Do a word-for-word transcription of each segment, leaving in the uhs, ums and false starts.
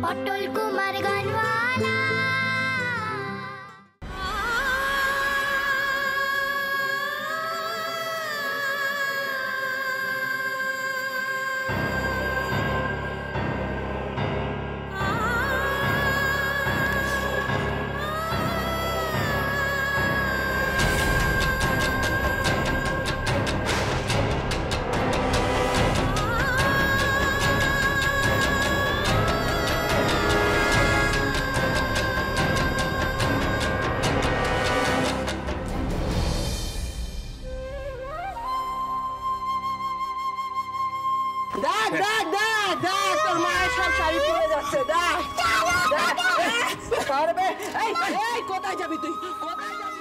অটল কুমার গানওয়ালা। দেখ দেখ দেখ দেখ তোর মায়ের সব শাড়ি পরে যাচ্ছে। দেখ কোথায় যাবি তুই? কোথায় যাবি?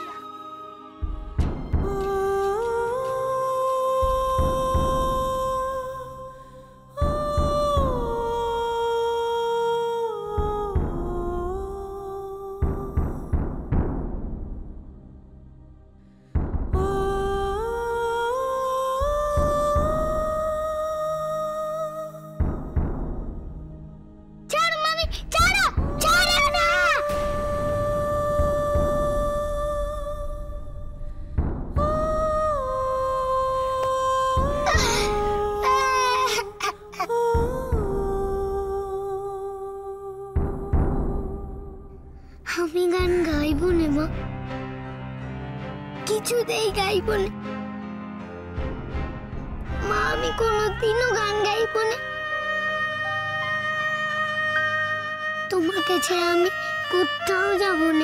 আমি গান গাইব না মা, কিছুতেই গাইব না মা, আমি কোনোদিনও গান গাইব না। তোমাকে ছেড়ে আমি কোথাও যাব না।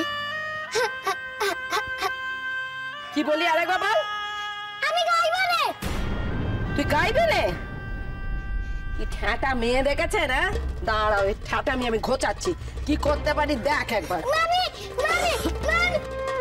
কি বলি আরেকবার বল। আমি গাইব না। তুই গাইবে না? কি ঠ্যাটা মেয়ে দেখেছে না? দাঁড়াও, এই ঠ্যাটা আমি আমি ঘোচাচ্ছি, কি করতে পারি দেখ একবার। মামি মামি মামি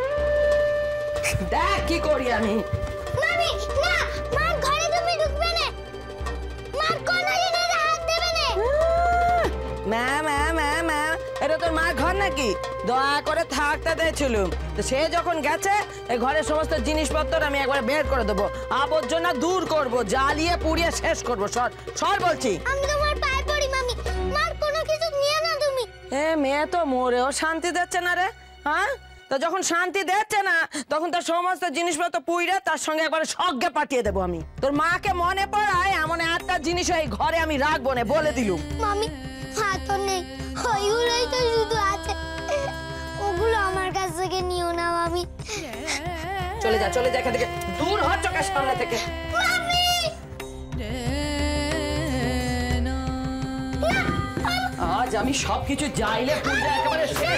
দেখ কি করি আমি। মামি না, মা ঘরে তুমি ঢুকবে না, মা কোনো জিনিসে হাত দেবে না। মা মা মা মা এটা তোর মা ঘর নাকি? দয়া করে থাকতে দিয়েছিলুম, তো সে যখন গেছে এই ঘরের সমস্ত জিনিসপত্র আমি একবার বের করে দেবো, আবর্জনা দূর করব, জ্বালিয়ে পুড়িয়ে শেষ করব। সর সর বলছি। আমি তোমার পায়ে পড়ি মামি, মার কোনো কিছু নিয়ে না তুমি। এ মেয়ে তো মরেও শান্তি দিচ্ছে না রে। হ্যাঁ, তো যখন শান্তি দিচ্ছে না তখন তোর সমস্ত জিনিসপত্র পুইরে তার সঙ্গে একবার সজ্ঞে পাঠিয়ে দেবো আমি। তোর মাকে মনে পড়ায় এমন একটা জিনিস এই ঘরে আমি রাখবো না, বলে দিলুম। মামি হাত তো নেই, ওইগুলোই তো শুধু আছে, ওগুলো আমার কাছ থেকে নিও না মামি। চলে যা চলে যা এখান থেকে, দূর হ চোখের সামনে থেকে। মামি আজ আমি সবকিছু যাইলে পুজো একেবারে শেষ